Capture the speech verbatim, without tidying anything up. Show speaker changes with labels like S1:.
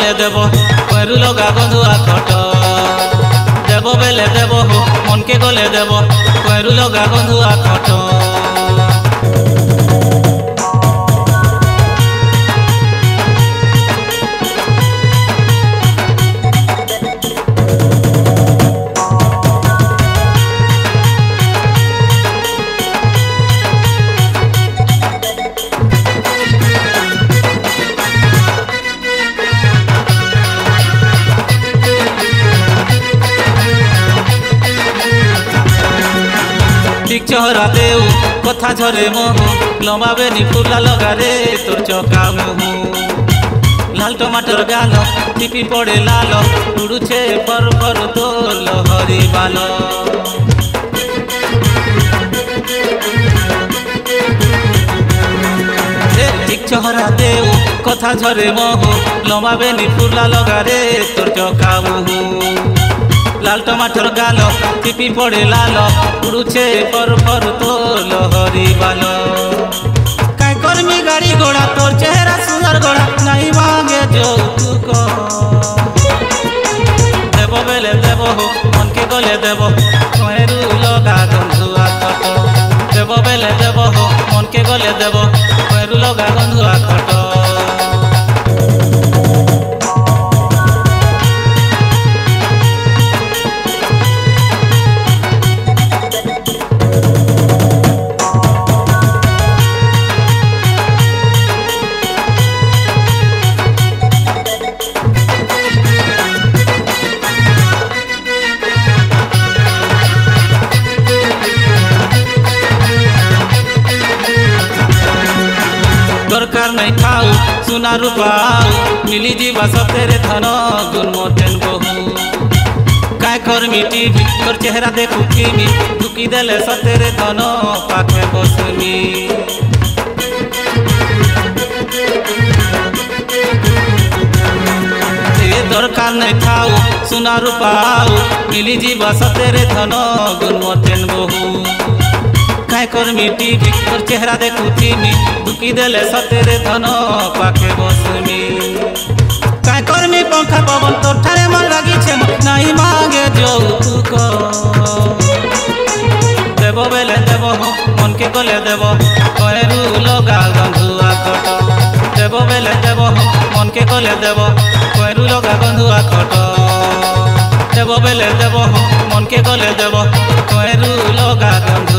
S1: गले देव पैरू लगा गंधुआ खट देव बेले देव हो मन के गले देव पैरू लगा गंधुआ खट चहरा देऊ कथा झरे मोहू लंबावे नी फुला लगा रे तोर चका मुहू लाल टमाटर गाल टिपी पड़े लाल उड़ुछे पर पर तो लहरी बाल ठीक चहरा देऊ कथा झरे मोहू लंबावे नी फुला लगा रे तोर चका मुहू लाल टमाटर गाल टिपी पड़े लाल उड़ुछे पर पर तो लहरी बाल काय कर्मी गाड़ी घोड़ा तोर चेहरा सुंदर घोड़ा नहीं मांगे যৌতুক देव बेले देव हो मन के गले देव पैरू लगा गंधुआ खट देव बेले देव हो मन के गले देव पैरू लगा गंधुआ खट दरकार नहीं खाऊ सुना रूपाऊ मिली जीवा सतेरे धन गुणमतेन बहु काय कर मिटी तोर चेहरा देखू किमी दुकी देले सतेरे धन पाखे बसमी दरकार नहीं खाऊ सुना रूपाऊ मिली जीवा सतेरे धन गुणमतेन बहु काय कर मिटी तोर चेहरा देखू तिमी दुकी देले सतेरे धन पाखे बसमी काय करमी पंखा पवन तोर ठारे मन लागी छे नहीं मांगे যৌতুক देव बेले देव हो मन के गले देव पैरू लगा गंधुआ खट देव बेले देव हो मन के गले देव पैरू लगा गंधुआ खट देव बेले देव हो मन के गले देव पैरू लगा गंधुआ